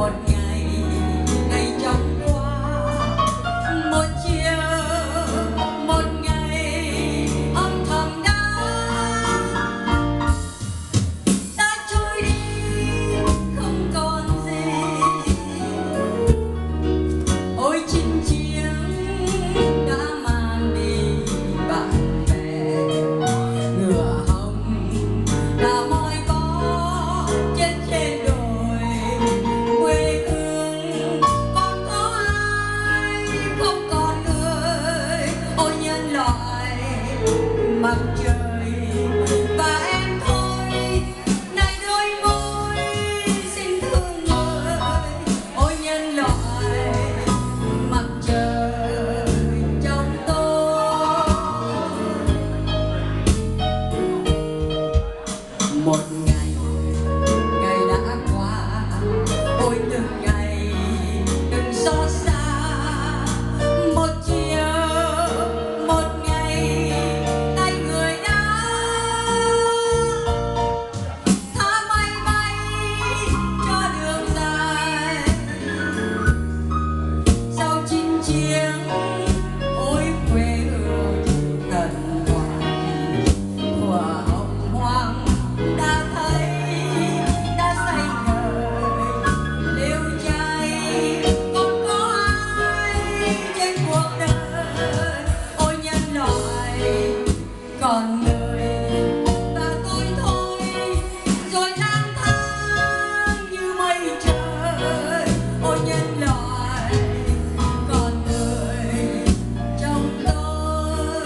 một ngày ngày trong qua, một chiều một ngày âm thầm đã trôi đi không còn gì. Ôi chinh chiến đã mang đi bạn bè, ngựa hồng là môi có chết trên đồi. Quê hương còn có ai không còn người. Ôi nhân loại mặt trời và em thôi, này đôi môi xin thương người. Ôi nhân loại mặt trời trong tôi. Một ngày ngày đã qua, ôi từng ngày đừng xót xa. Một chiều một ngày tay người đã tha bay bay cho đường dài. Sau chinh chiến ôi quê hương thần thoại, thuở hồng hoang đã thấy đã say ngời liêu trai. Còn có ai trên cuộc đời. Ôi nhân loại còn người và tôi thôi, rồi lang thang như mây trời. Ôi nhân loại còn người trong tôi.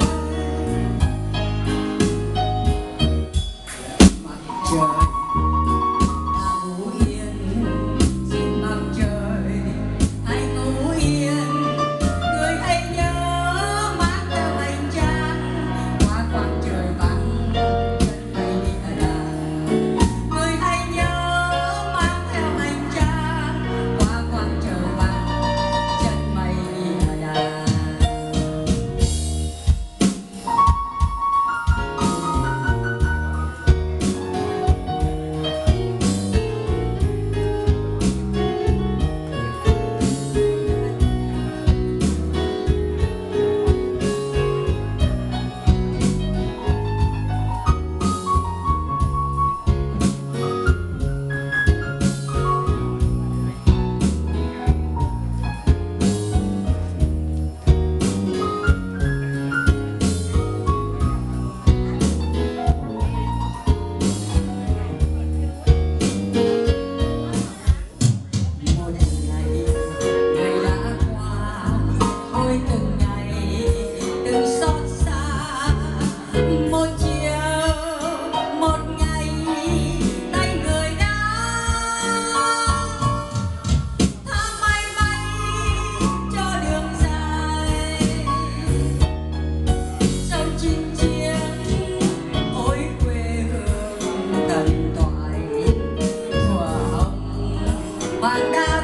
Mặt trời đã ngủ yên, xin mặt trời hãy ngủ yên. Người hãy nhớ mang theo hành trang qua quãng trời vắng chân mây địa đàng. Người hãy nhớ mang theo hành trang qua quãng trời vắng chân mây địa đàng. Một ngày ngày đã qua, ôi từng ngày đừng xót xa. Một chiều một ngày tay người đã tha bay bay cho đường dài. Sau chinh chiến ôi quê hương thần thoại, thuở hồng hoang đã